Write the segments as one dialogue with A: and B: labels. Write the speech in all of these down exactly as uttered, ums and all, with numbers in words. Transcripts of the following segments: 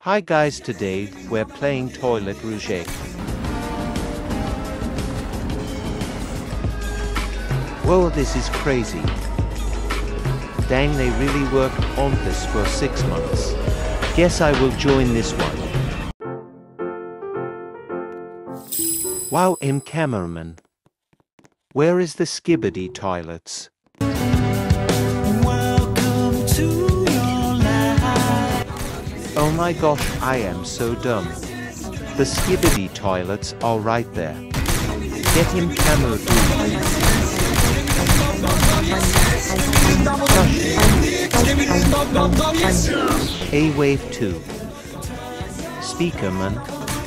A: Hi guys, today we're playing Toilet Roulette. Whoa, this is crazy. Dang, they really worked on this for six months. Guess I will join this one. Wow, im cameraman. Where is the skibidi toilets?
B: Welcome to your life.
A: Oh my gosh, I am so dumb. The skibidi toilets are right there. Get him camo dude. A wave two. Speakerman.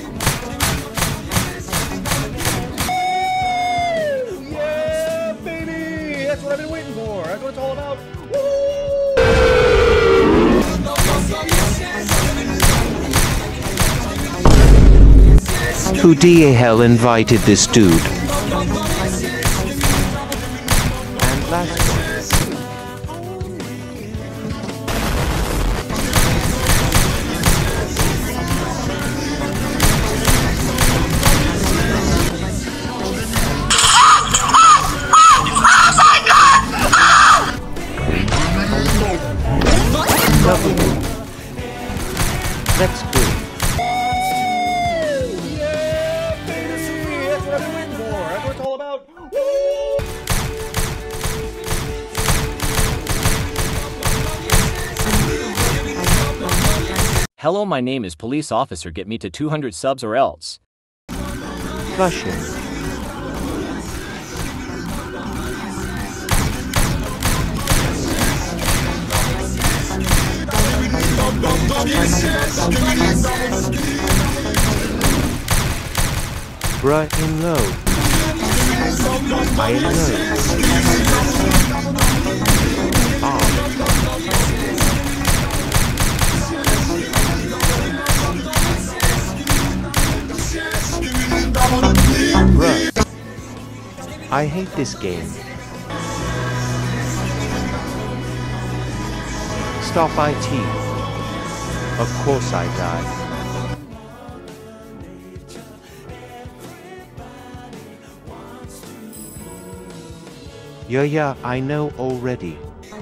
C: Yeah, baby! That's what I've been waiting for. That's what it's all about.
A: Who the hell invited this dude? And last one. W. Let's go.
C: Yeah, baby! That's what I've been waiting for. That's what it's all about.
D: Hello, my name is Police Officer. Get me to two hundred subs or else.
A: Flushing. Bruh in low. I in low. Ah. Bruh. I hate this game. Stop it. Of course I die. Yeah, yeah, I know already.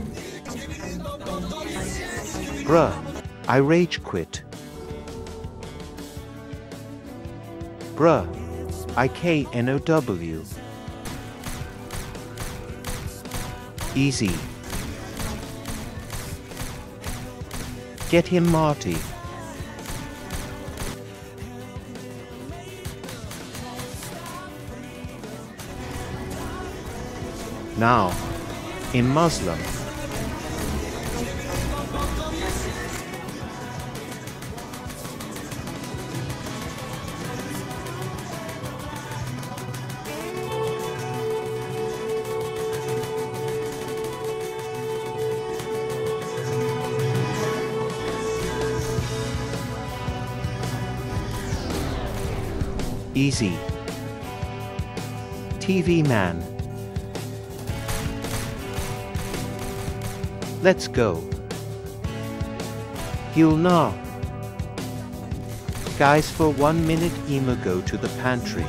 A: Bruh, I rage quit. Bruh, I K N O W. Easy. Get him, Marty. Now, in Muslim. Easy. T V man. Let's go. He'll know. Guys, for one minute, Ema go to the pantry.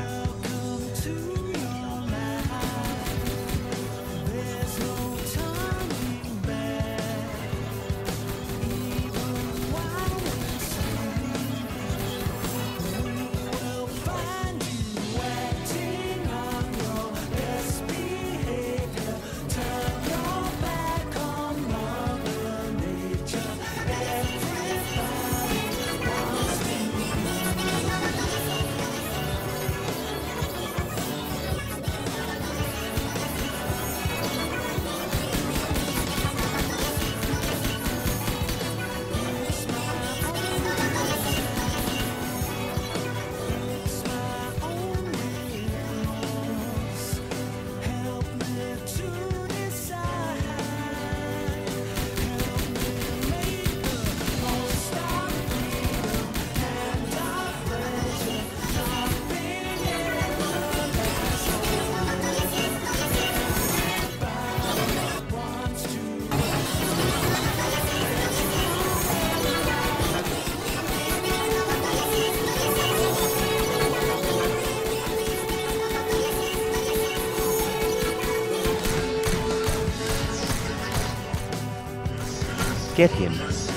A: Get him.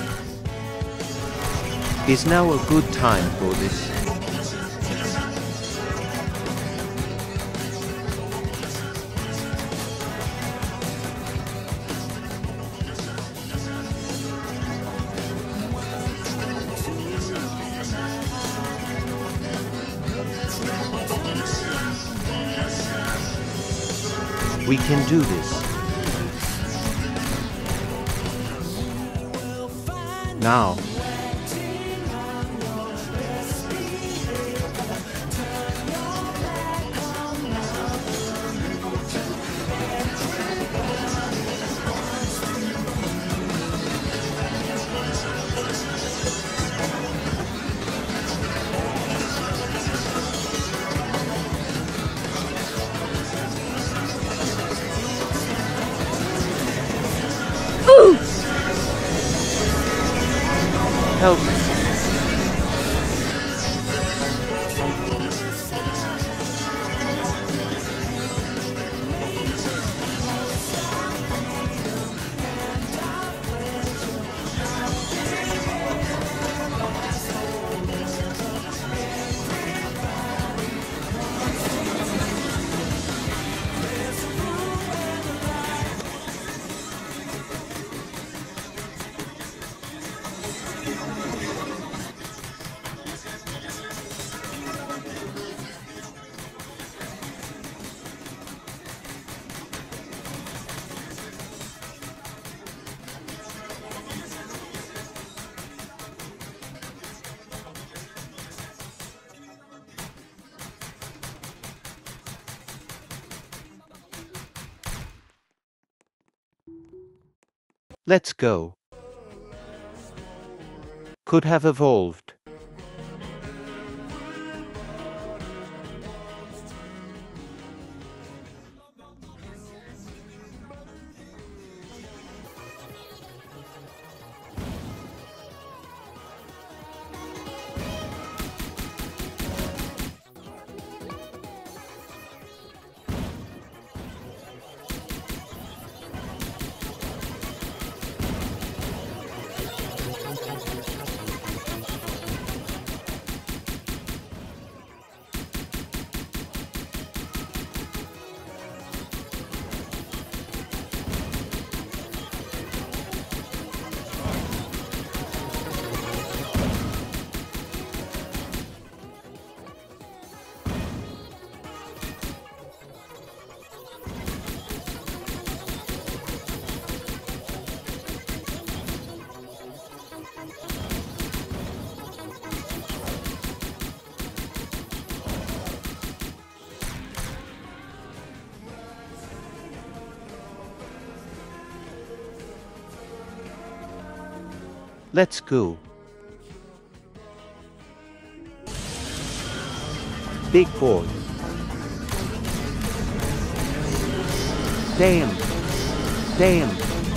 A: Is now a good time for this? We can do this. Now. Help. Let's go. Could have evolved. Let's go. Big boy. Damn. Damn.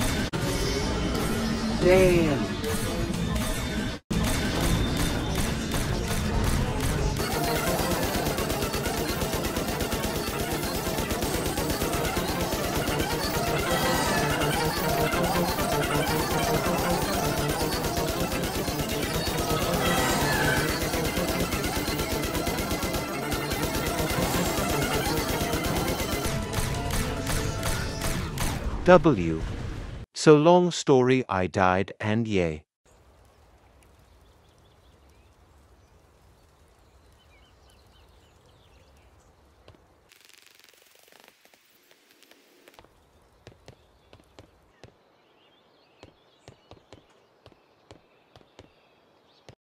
A: Damn. W. So long story I died and yay.